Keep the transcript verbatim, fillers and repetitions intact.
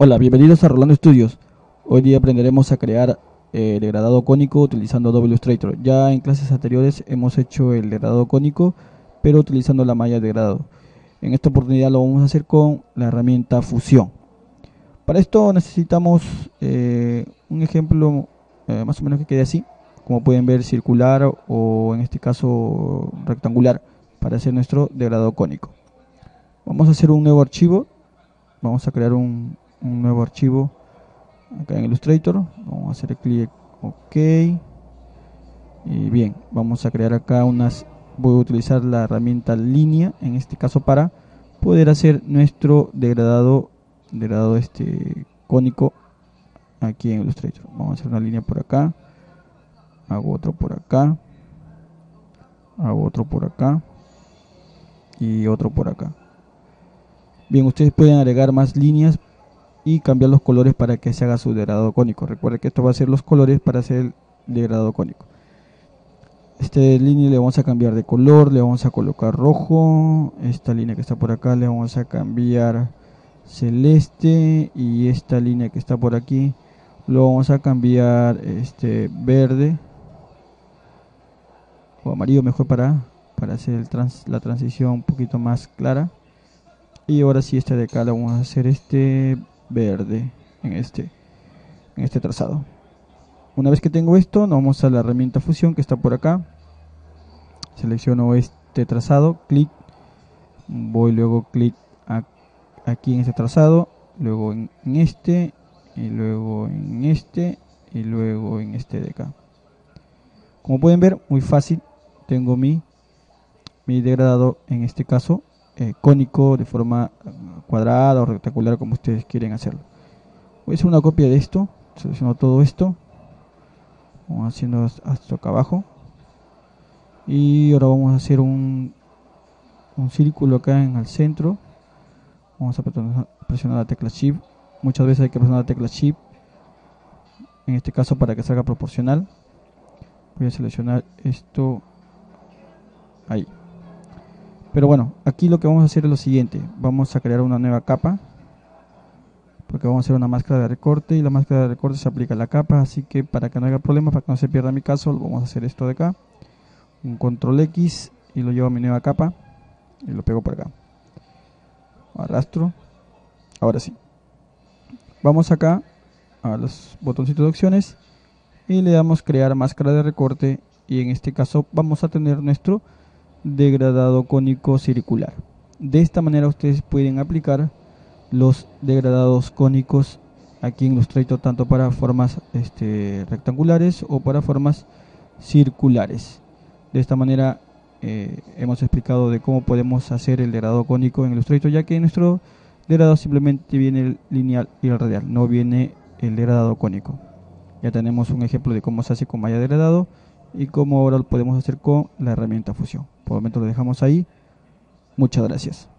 Hola, bienvenidos a Rolando Studios. Hoy día aprenderemos a crear eh, el degradado cónico utilizando Adobe Illustrator. Ya en clases anteriores hemos hecho el degradado cónico, pero utilizando la malla de degradado. En esta oportunidad lo vamos a hacer con la herramienta Fusión. Para esto necesitamos eh, un ejemplo eh, más o menos que quede así, como pueden ver, circular o en este caso rectangular, para hacer nuestro degradado cónico. Vamos a hacer un nuevo archivo. Vamos a crear un, un nuevo archivo acá en Illustrator. Vamos a hacer clic OK. Y bien, vamos a crear acá unas. Voy a utilizar la herramienta línea en este caso para poder hacer nuestro degradado degradado este cónico aquí en Illustrator. Vamos a hacer una línea por acá, hago otro por acá, hago otro por acá y otro por acá. Bien, ustedes pueden agregar más líneas y cambiar los colores para que se haga su degradado cónico. Recuerden que esto va a ser los colores para hacer el degradado cónico. Este línea le vamos a cambiar de color, le vamos a colocar rojo. Esta línea que está por acá le vamos a cambiar celeste, y esta línea que está por aquí lo vamos a cambiar este verde o amarillo, mejor para, para hacer el trans, la transición un poquito más clara. Y ahora sí, este de acá le vamos a hacer este verde en este, en este trazado. Una vez que tengo esto, nos vamos a la herramienta Fusión que está por acá. Selecciono este trazado, clic, voy luego clic aquí en este trazado, luego en, en este, y luego en este, y luego en este de acá. Como pueden ver, muy fácil, tengo mi, mi degradado, en este caso eh, cónico, de forma cuadrada o rectangular, como ustedes quieren hacerlo. Voy a hacer una copia de esto, selecciono todo esto, vamos haciendo hasta acá abajo, y ahora vamos a hacer un, un círculo acá en el centro. Vamos a presionar la tecla Shift. Muchas veces hay que presionar la tecla Shift, en este caso para que salga proporcional. Voy a seleccionar esto ahí. Pero bueno, aquí lo que vamos a hacer es lo siguiente. Vamos a crear una nueva capa, porque vamos a hacer una máscara de recorte, y la máscara de recorte se aplica a la capa. Así que para que no haya problemas, para que no se pierda mi caso, vamos a hacer esto de acá, un control X, y lo llevo a mi nueva capa y lo pego por acá, arrastro. Ahora sí, vamos acá a los botoncitos de opciones y le damos crear máscara de recorte, y en este caso vamos a tener nuestro degradado cónico circular. De esta manera ustedes pueden aplicar los degradados cónicos aquí en Illustrator, tanto para formas este, rectangulares o para formas circulares. De esta manera eh, hemos explicado de cómo podemos hacer el degradado cónico en Illustrator, ya que en nuestro degradado simplemente viene el lineal y el radial, no viene el degradado cónico. Ya tenemos un ejemplo de cómo se hace con malla de degradado y cómo ahora lo podemos hacer con la herramienta Fusión. Por el momento lo dejamos ahí. Muchas gracias.